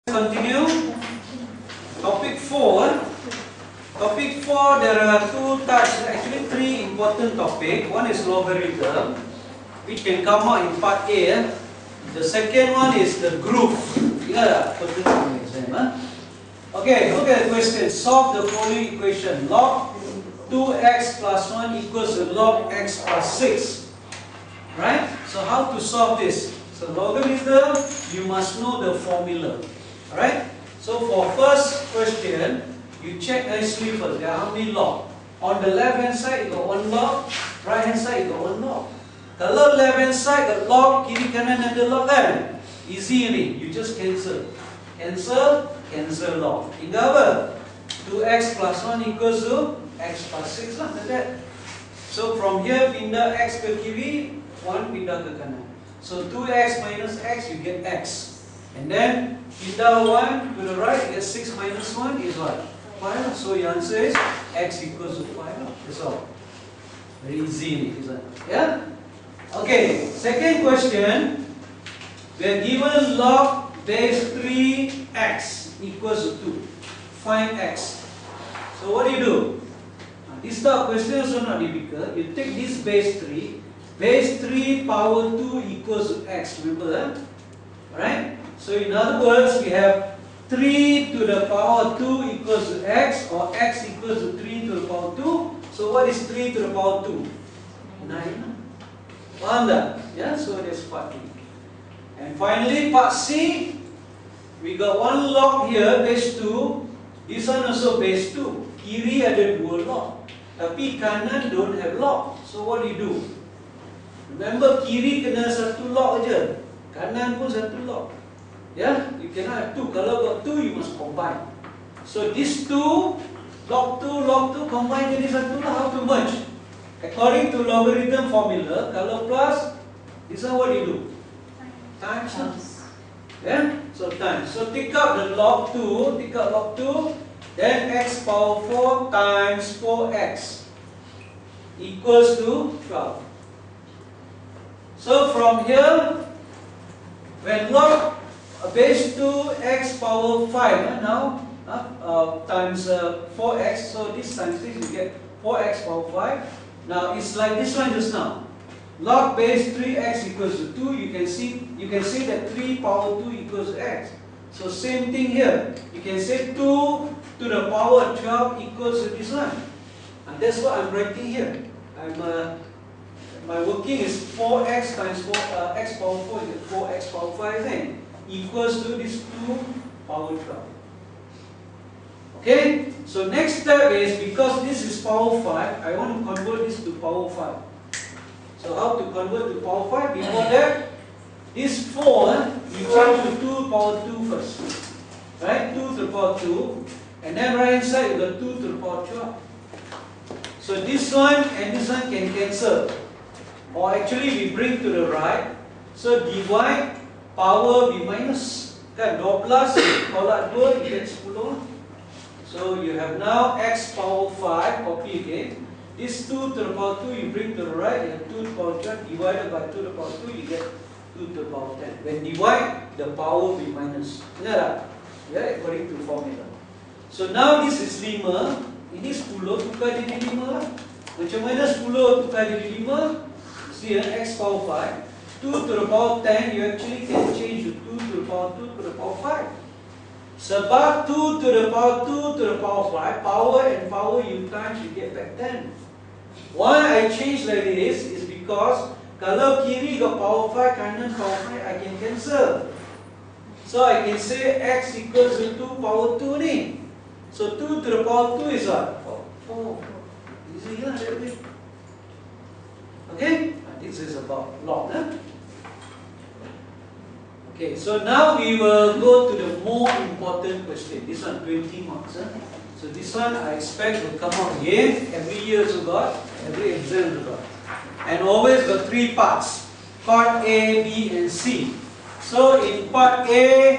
Continue. Topic 4. Topic 4, there are two types, actually three important topics. One is logarithm, which can come out in part A. The second one is the group. Okay, look at the question. Solve the following equation. Log 2x plus 1 equals to log x plus 6. Right? So how to solve this? So logarithm, you must know the formula. Alright? So for first question, you check nicely first. There are how many log? On the left hand side, you got 1 log. Right hand side, you got 1 log. Kalau left hand side, the log, kiri kanan ada log kan? Easy ni. You just cancel. Cancel log. Tinggal apa? 2x plus 1 equals to x plus 6 lah. Like that. So from here, pindah x ke kiri, 1 pindah ke kanan. So 2x minus x, you get x. And then, pindah 1 to the right, you get 6 minus 1 is what? 5. So your answer is x equals to 5. That's all. Very easy, isn't it? Yeah? Okay, second question. We are given log base 3x equals to 2. Find x. So what do? This type of question is also not difficult. You take this base 3. Base 3 power 2 equals to x. Remember that? Alright? So in other words, we have 3 to the power 2 equals to x, or x equals to 3 to the power 2. So what is 3 to the power 2? 9. Faham tak? Yeah, so that's part B. And finally, part C, we got 1 log here, base 2. This one also base 2. Kiri ada 2 log. Tapi kanan don't have log. So what do? Remember, kiri kena 1 log aja. Kanan pun 1 log. Yeah, you cannot have 2. Kalau got 2, you must combine. So these 2, log 2 combine jadi 1 lah. How to merge? According to logarithm formula, kalau plus, this one what do? Times. Yeah, so times. So take out the log 2, then x power 4 times 4x equals to 12. So from here, when log base 2 x power 5 now times 4x, so this times this you get 4x power 5. Now it's like this one just now. Log base 3x equals to 2. You can see that 3 power 2 equals to x. So same thing here. You can say 2 to the power 12 equals to this one. And that's what I'm writing here. My working is 4x times 4 x power 4 is 4x power 5 then equals to this 2 power 12. Okay? So next step is, because this is power 5, I want to convert this to power 5. So how to convert to power 5? Before that, this 4, you change to 2 power 2 first. Right? 2 to the power 2. And then right hand side, you got 2 to the power 12. So this one and this one can cancel. Or actually we bring to the right. So divide, power B minus. Kan 12 tolak 2, you get 10. So you have now x power 5, copy again. This 2 to the power 2 you bring to the right, you have 2 to the power 12 divided by 2 to the power 2, you get 2 to the power 10. When divide, the power B minus. Ingat tak? Yeah, according to formula. So now this is 5. Ini 10, tukar jadi 5 lah. Macam mana 10 tukar jadi 5? See, x power 5. 2 to the power 10, you actually can change to 2 to the power 2 to the power 5. Sebab 2 to the power 2 to the power 5, power and power you times, you get back 10. Why I change like this is because kalau kiri got power 5, kanan power 5, I can cancel. So I can say x equals to 2 power 2 ni. So 2 to the power 2 is what? 4. Easy lah that way. Okay? This is about log. Okay, so now we will go to the more important question. This one 20 marks. So this one I expect will come out again. Every year you got, every exam you got. And always got 3 parts. Part A, B and C. So in part A,